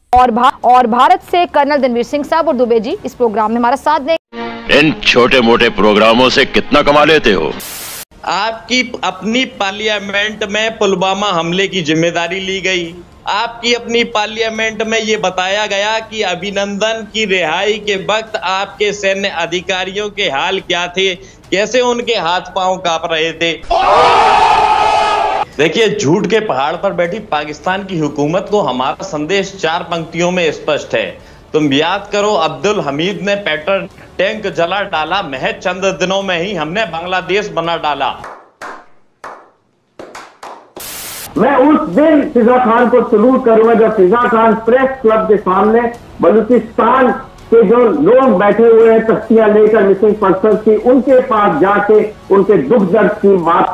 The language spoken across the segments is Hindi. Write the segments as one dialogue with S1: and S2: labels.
S1: और भारत से कर्नल रणवीर सिंह साहब और दुबे जी इस प्रोग्राम में हमारा साथ देंगे।
S2: इन छोटे मोटे प्रोग्रामों से कितना कमा लेते हो?
S3: आपकी अपनी पार्लियामेंट में पुलवामा हमले की जिम्मेदारी ली गई। आपकी अपनी पार्लियामेंट में ये बताया गया कि अभिनंदन की रिहाई के वक्त आपके सैन्य अधिकारियों के हाल क्या थे, कैसे उनके हाथ पांव कांप रहे थे। देखिए, झूठ के पहाड़ पर बैठी पाकिस्तान की हुकूमत को हमारा संदेश 4 पंक्तियों में स्पष्ट है। तुम याद करो, अब्दुल हमीद ने पेट्रोल टैंक जला डाला, महज चंद दिनों में ही हमने बांग्लादेश बना डाला।
S4: मैं उस दिन फिजा खान को सलूट करूंगा जब फिजा खान प्रेस क्लब के सामने बलूचिस्तान के जो लोग बैठे हुए हैं तख्तियां लेकर मिसिंग पर्सन की, उनके पास जाके उनके दुख दर्द की बात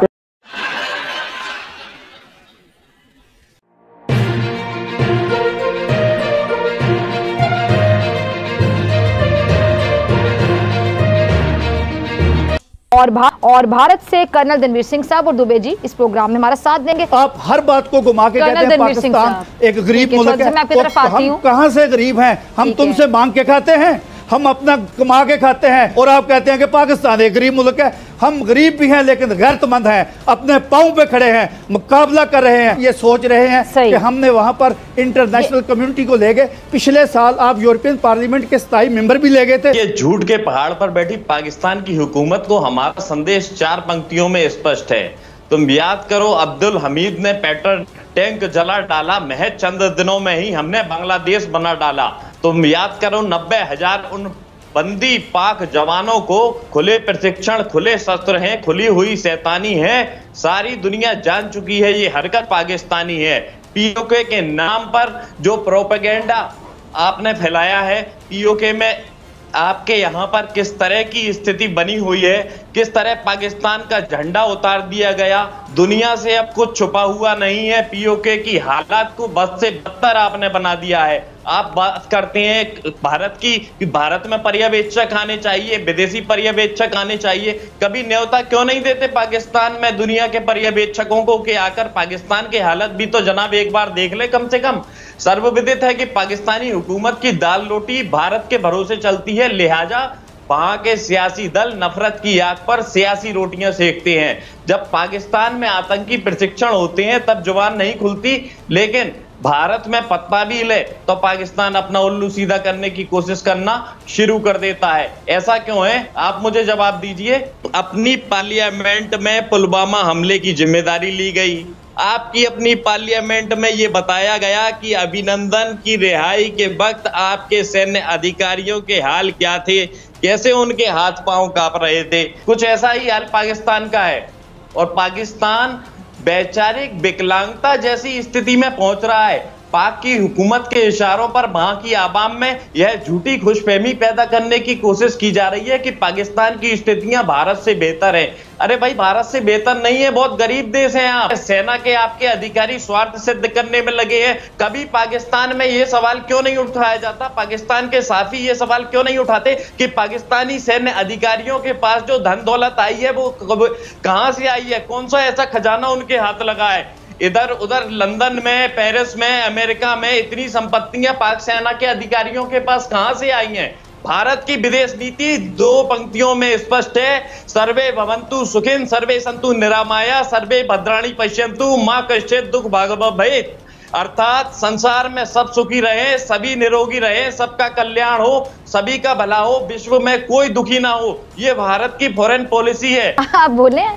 S1: और भारत से कर्नल रणवीर सिंह साहब और दुबे जी इस प्रोग्राम में हमारा साथ देंगे।
S5: आप हर बात को घुमा के कहते हैं पाकिस्तान एक गरीब मुल्क है। हम कहां से गरीब हैं? हम तुमसे मांग के खाते हैं, हम अपना कमा के खाते हैं, और आप कहते हैं कि पाकिस्तान एक गरीब मुल्क है। हम गरीब भी हैं लेकिन गैरतमंद हैं, अपने पांव पे खड़े हैं, मुकाबला कर रहे हैं। ये सोच रहे हैं कि हमने वहां पर इंटरनेशनल कम्युनिटी को ले गए। पिछले साल आप यूरोपियन पार्लियामेंट के 27 मेंबर भी ले गए थे।
S3: ये झूठ के पहाड़ पर बैठी पाकिस्तान की हुकूमत को हमारा संदेश 4 पंक्तियों में स्पष्ट है। तुम याद करो, अब्दुल हमीद ने पेट्रोल टैंक जला डाला, महज चंद दिनों में ही हमने बांग्लादेश बना डाला। तुम याद करो, 90,000 उन बंदी पाक जवानों को खुले प्रशिक्षण, खुले शस्त्र हैं, खुली हुई शैतानी है, सारी दुनिया जान चुकी है ये हरकत पाकिस्तानी है। पीओके के नाम पर जो प्रोपेगेंडा आपने फैलाया है, पीओके में आपके यहाँ पर किस तरह की स्थिति बनी हुई है, किस तरह पाकिस्तान का झंडा उतार दिया गया, दुनिया से अब कुछ छुपा हुआ नहीं है। पीओके की हालात को बद से बदतर आपने बना दिया है। आप बात करते हैं भारत की कि भारत में पर्यवेक्षक आने चाहिए, विदेशी पर्यवेक्षक आने चाहिए। कभी न्योता क्यों नहीं देते पाकिस्तान में दुनिया के पर्यवेक्षकों को कि आकर पाकिस्तान की हालत भी तो जनाब एक बार देख ले कम से कम। सर्वविदित है कि पाकिस्तानी हुकूमत की दाल रोटी भारत के भरोसे चलती है, लिहाजा वहां के सियासी दल नफरत की आग पर सियासी रोटियां सेकते हैं। जब पाकिस्तान में आतंकी प्रशिक्षण होते हैं तब जुबान नहीं खुलती, लेकिन भारत में पत्ता भी ले तो पाकिस्तान अपना उल्लू सीधा करने की कोशिश करना शुरू कर देता है। ऐसा क्यों है, आप मुझे जवाब दीजिए। अपनी पार्लियामेंट में पुलवामा हमले की जिम्मेदारी ली गई। आपकी अपनी पार्लियामेंट में ये बताया गया कि अभिनंदन की रिहाई के वक्त आपके सैन्य अधिकारियों के हाल क्या थे, कैसे उनके हाथ पांव कांप रहे थे। कुछ ऐसा ही हाल पाकिस्तान का है, और पाकिस्तान वैचारिक विकलांगता जैसी स्थिति में पहुंच रहा है। पाक की हुकूमत के इशारों पर वहां की आवाम में यह झूठी खुशफहमी पैदा करने की कोशिश की जा रही है कि पाकिस्तान की स्थितियां भारत से बेहतर है। अरे भाई, भारत से बेहतर नहीं है, बहुत गरीब देश है। आप सेना के आपके अधिकारी स्वार्थ सिद्ध करने में लगे हैं। कभी पाकिस्तान में यह सवाल क्यों नहीं उठाया जाता, पाकिस्तान के साथी ये सवाल क्यों नहीं उठाते कि पाकिस्तानी सैन्य अधिकारियों के पास जो धन दौलत आई है वो कहां से आई है, कौन सा ऐसा खजाना उनके हाथ लगा है। इधर उधर लंदन में, पेरिस में, अमेरिका में इतनी संपत्तियां पाक सेना के अधिकारियों के पास कहां से आई हैं। भारत की विदेश नीति 2 पंक्तियों में स्पष्ट है। सर्वे भवन्तु सुखिन सर्वे सन्तु निरामया सर्वे भद्राणि पश्यन्तु मां कश्चित् दुःख भाग् भवेत्। अर्थात संसार में सब सुखी रहे, सभी निरोगी रहे, सबका कल्याण हो, सभी का भला हो, विश्व में कोई दुखी ना हो। ये भारत की फॉरेन पॉलिसी है।
S1: आप बोले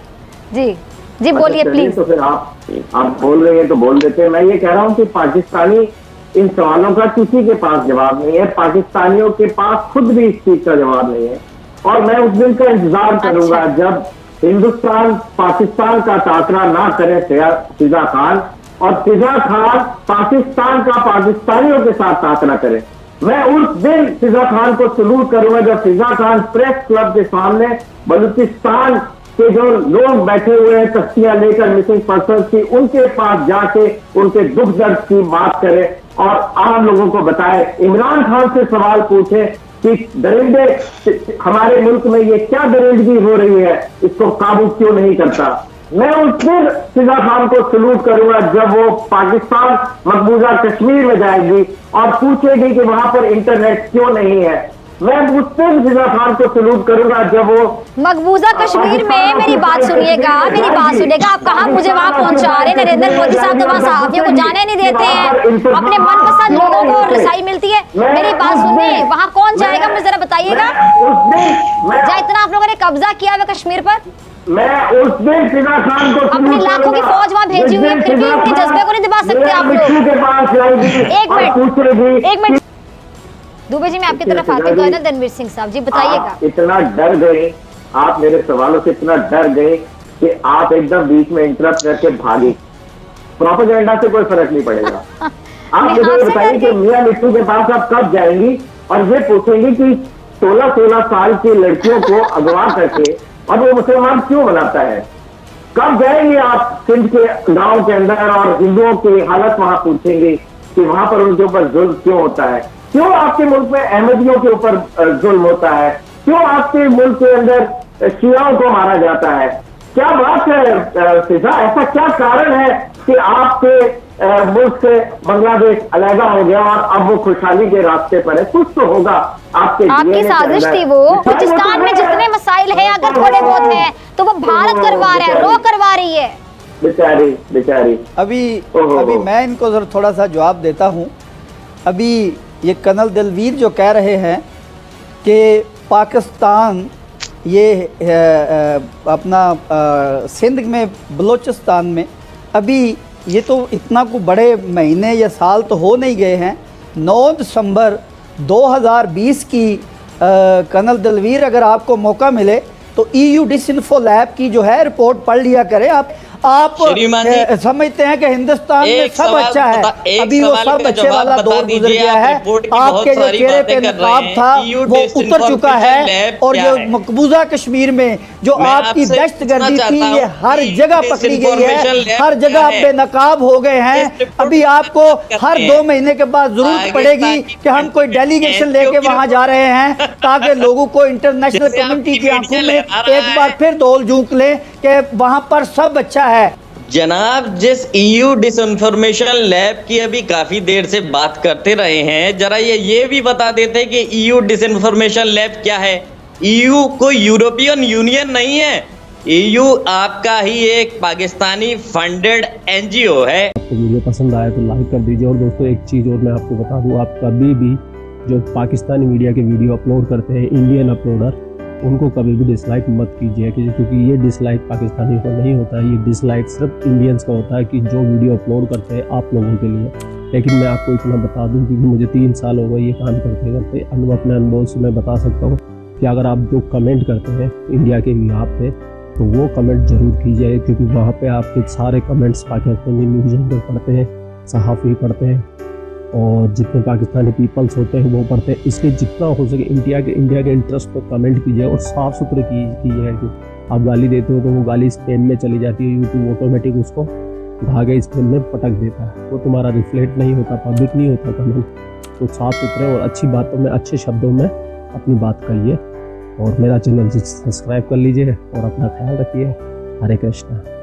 S1: जी बोलिए प्लीज।
S4: तो फिर आप बोल रहे हैं तो बोल देते हैं। मैं ये कह रहा हूँ कि पाकिस्तानी इन सवालों का किसी के पास जवाब नहीं है, पाकिस्तानियों के पास खुद भी इस चीज का जवाब नहीं है। और मैं उस दिन का इंतजार करूंगा जब हिंदुस्तान पाकिस्तान का टाकरा ना करे फिजा खान, और फिजा खान पाकिस्तान का पाकिस्तानियों के साथ टाकरा करे। मैं उस दिन फिजा खान को सलूट करूंगा जब फिजा खान प्रेस क्लब के सामने बलूचिस्तान के जो लोग बैठे हुए हैं तख्तियां लेकर मिसिंग पर्सन की, उनके पास जाके उनके दुख दर्द की बात करे और आम लोगों को बताए। इमरान खान से सवाल पूछे कि दरिंदे हमारे मुल्क में ये क्या दरिंदगी हो रही है, इसको काबू क्यों नहीं करता। मैं उस दिन फिजा खान को सलूट करूंगा जब वो पाकिस्तान मकबूजा कश्मीर में जाएगी और पूछेगी कि वहां पर इंटरनेट क्यों नहीं है। मैं उस दिन फिजा खान को सलूट करूंगा जब वो
S1: मकबूजा कश्मीर में, मेरी बात सुनिएगा, आप कहाँ मुझे वहां पहुंचा रहे? नरेंद्र मोदी साहब तो वहां सहाफियों को जाने नहीं देते हैं, अपने मनपसंद लोगों को रसाई मिलती है। मेरी बात सुनिए, वहां कौन जाएगा मुझे जरा बताइएगा? इतना आप लोगों ने कब्जा किया हुआ कश्मीर पर,
S4: मैं उस दिन फिजा खान को
S1: अपनी लाखों की फौज वहां भेजी हुई है, फिर भी उनके जज्बे को नहीं दबा सकते आप लोग। एक मिनट दुबे जी, मैं आपकी तरफ आती हूँ। कर्नल रणवीर सिंह साहब जी बताइएगा।
S4: इतना डर गए आप, मेरे सवालों से इतना डर गए कि आप एकदम बीच में इंटरप्ट करके भागे। प्रोपेगेंडा से कोई फर्क नहीं पड़ेगा। आप मुझे बताइए कि मियां मिट्टू के पास आप कब जाएंगी और ये पूछेंगी कि 16-16 साल की लड़कियों को अगवा करके और वो मुसलमान क्यों बनाता है? कब जाएंगे आप सिंध के गांव के अंदर और हिंदुओं की हालत वहां पूछेंगे कि वहां पर उनके ऊपर जुल्म क्यों होता है? क्यों आपके मुल्क में अहमदियों के ऊपर जुल्म होता है? क्यों आपके मुल्क के अंदर शियाओं को मारा जाता है? क्या बात है फिजा, ऐसा क्या कारण है कि आपके मुल्क से बांग्लादेश अलग हो गया और अब वो खुशहाली के रास्ते पर है? कुछ तो होगा
S1: आपकी साजिश थी वो। पाकिस्तान में जितने मसाइल हैं अगर थोड़े बहुत हैं तो वो भारत करवा रहा है, रो करवा रही है।
S4: बेचारी
S5: अभी मैं इनको जरा थोड़ा सा जवाब देता हूँ। अभी ये कर्नल दलवीर जो कह रहे हैं कि पाकिस्तान ये अपना सिंध में बलूचिस्तान में, अभी ये तो इतना को बड़े महीने या साल तो हो नहीं गए हैं। 9 दिसंबर 2020 की कर्नल दलवीर, अगर आपको मौका मिले तो EU डिसइंफो लैब की जो है रिपोर्ट पढ़ लिया करें। आप समझते हैं कि हिंदुस्तान में सब अच्छा है, अभी वो सब अच्छे वाला दौर गुजर गया है। आपके जो चेहरे पे नकाब था वो उतर चुका है और जो मकबूजा कश्मीर में जो आपकी दहशतगर्दी थी ये हर जगह पकड़ी गई है, हर जगह आप बेनकाब हो गए हैं। अभी आपको हर 2 महीने के बाद जरूरत पड़ेगी कि हम कोई डेलीगेशन लेके वहां जा रहे हैं ताकि लोगों को इंटरनेशनल कम्युनिटी की आंखों में एक बार फिर धौल झोंक लें कि वहां पर सब अच्छा है।
S3: जनाब, जिस EU डिसइंफॉर्मेशन लैब की अभी काफी देर से बात करते रहे हैं, जरा ये भी बता देते कि EU डिसइंफॉर्मेशन लैब क्या है। EU कोई यूरोपियन यूनियन नहीं है, EU आपका ही एक पाकिस्तानी फंडेड NGO है।
S6: आपको वीडियो पसंद आया तो लाइक कर दीजिए। और दोस्तों एक चीज और मैं आपको बता दूं, आप कभी भी जो पाकिस्तानी मीडिया के वीडियो अपलोड करते हैं, इंडियन अपलोडर, उनको कभी भी डिसलाइक मत कीजिए, क्योंकि ये डिसलाइक पाकिस्तानी को नहीं होता है, ये डिसलाइक सिर्फ इंडियंस का होता है कि जो वीडियो अपलोड करते हैं आप लोगों के लिए। लेकिन मैं आपको इतना बता दूं, क्योंकि मुझे 3 साल हो गए ये काम करते करते, अपने अनुभव से मैं बता सकता हूँ कि अगर आप जो कमेंट करते हैं इंडिया के यहाँ पे तो वो कमेंट जरूर कीजिए, क्योंकि वहाँ पे आपके सारे कमेंट्स पाकिस्तानी न्यूज़ एंकर पढ़ते हैं, सहाफ़ी पढ़ते हैं और जितने पाकिस्तानी पीपल्स होते हैं वो पढ़ते हैं। इसलिए जितना हो सके इंडिया के इंटरेस्ट पर कमेंट कीजिए और साफ़ सुथरे कीजिए। कि आप गाली देते हो तो वो गाली स्पैम में चली जाती है, यूट्यूब ऑटोमेटिक उसको धागे स्पैम में पटक देता है, वो तुम्हारा रिफ्लेक्ट नहीं होता, पब्लिक नहीं होता कमेंट। तो साफ सुथरे और अच्छी बातों में, अच्छे शब्दों में अपनी बात कहिए और मेरा चैनल सब्सक्राइब कर लीजिए और अपना ख्याल रखिए। हरे कृष्णा।